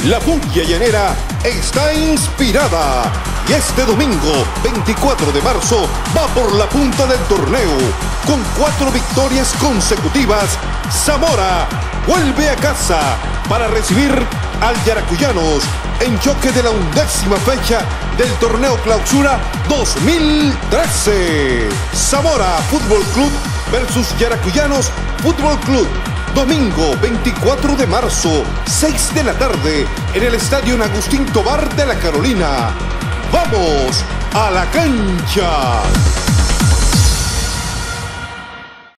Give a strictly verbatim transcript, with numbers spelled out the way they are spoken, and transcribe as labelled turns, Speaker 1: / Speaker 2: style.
Speaker 1: La Funkia Llanera está inspirada y este domingo veinticuatro de marzo va por la punta del torneo. Con cuatro victorias consecutivas, Zamora vuelve a casa para recibir al Yaracuyanos en choque de la undécima fecha del torneo Clausura dos mil trece. Zamora Fútbol Club versus Yaracuyanos Fútbol Club. Domingo veinticuatro de marzo, seis de la tarde, en el Estadio Agustín Tobar de la Carolina. ¡Vamos a la cancha!